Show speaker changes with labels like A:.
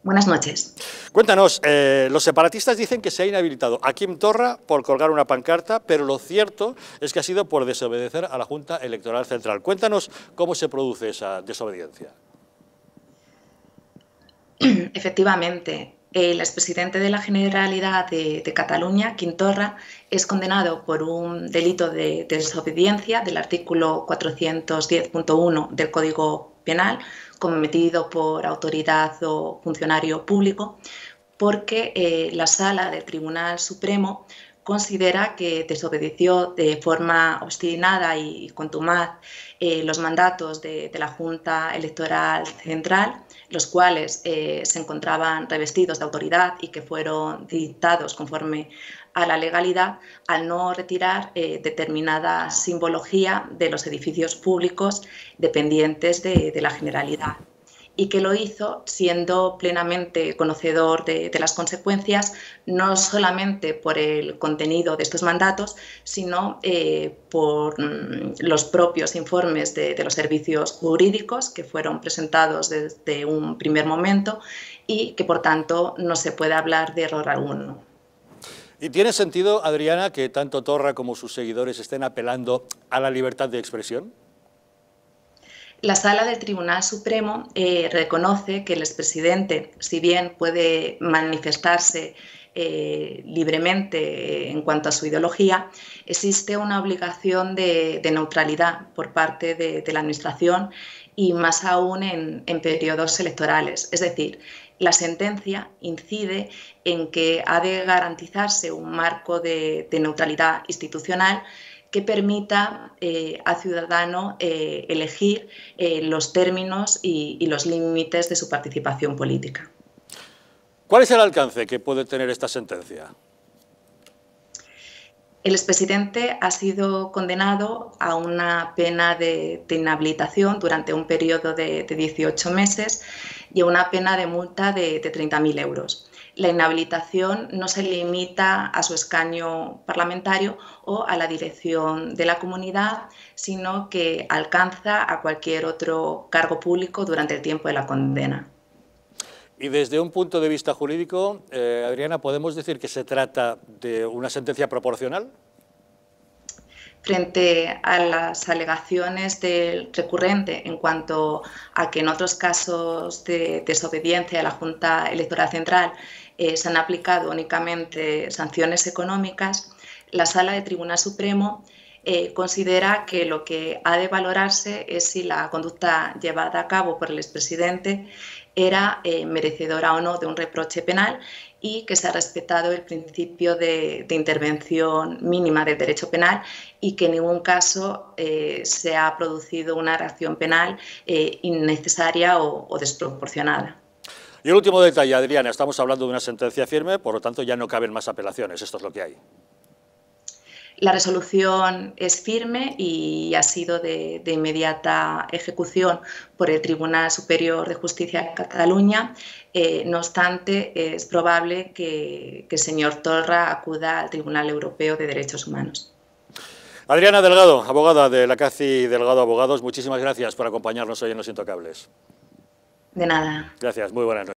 A: Buenas noches.
B: Cuéntanos, los separatistas dicen que se ha inhabilitado a Quim Torra por colgar una pancarta, pero lo cierto es que ha sido por desobedecer a la Junta Electoral Central. Cuéntanos cómo se produce esa desobediencia.
A: Efectivamente, el expresidente de la Generalidad de Cataluña, Quim Torra, es condenado por un delito de desobediencia del artículo 410.1 del Código Penal, cometido por autoridad o funcionario público, porque la Sala del Tribunal Supremo considera que desobedeció de forma obstinada y contumaz los mandatos de la Junta Electoral Central, los cuales se encontraban revestidos de autoridad y que fueron dictados conforme a la legalidad, al no retirar determinada simbología de los edificios públicos dependientes de la Generalidad, y que lo hizo siendo plenamente conocedor de las consecuencias, no solamente por el contenido de estos mandatos, sino por los propios informes de los servicios jurídicos que fueron presentados desde un primer momento y que, por tanto, no se puede hablar de error alguno.
B: ¿Y tiene sentido, Adriana, que tanto Torra como sus seguidores estén apelando a la libertad de expresión?
A: La Sala del Tribunal Supremo reconoce que el expresidente, si bien puede manifestarse libremente en cuanto a su ideología, existe una obligación de neutralidad por parte de la Administración y más aún en periodos electorales. Es decir, la sentencia incide en que ha de garantizarse un marco de neutralidad institucional que permita al ciudadano elegir los términos y los límites de su participación política.
B: ¿Cuál es el alcance que puede tener esta sentencia?
A: El expresidente ha sido condenado a una pena de inhabilitación durante un periodo de 18 meses y a una pena de multa de 30.000 euros. La inhabilitación no se limita a su escaño parlamentario o a la dirección de la comunidad, sino que alcanza a cualquier otro cargo público durante el tiempo de la condena.
B: Y desde un punto de vista jurídico, Adriana, ¿podemos decir que se trata de una sentencia proporcional?
A: Frente a las alegaciones del recurrente en cuanto a que en otros casos de desobediencia a la Junta Electoral Central se han aplicado únicamente sanciones económicas, la Sala del Tribunal Supremo considera que lo que ha de valorarse es si la conducta llevada a cabo por el expresidente era merecedora o no de un reproche penal y que se ha respetado el principio de intervención mínima del derecho penal y que en ningún caso se ha producido una reacción penal innecesaria o desproporcionada.
B: Y el último detalle, Adriana, estamos hablando de una sentencia firme, por lo tanto ya no caben más apelaciones, esto es lo que hay.
A: La resolución es firme y ha sido de inmediata ejecución por el Tribunal Superior de Justicia de Cataluña. No obstante, es probable que el señor Torra acuda al Tribunal Europeo de Derechos Humanos.
B: Adriana Delgado, abogada de la CACI Delgado Abogados, muchísimas gracias por acompañarnos hoy en Los Intocables.
A: De nada.
B: Gracias, muy buenas noches.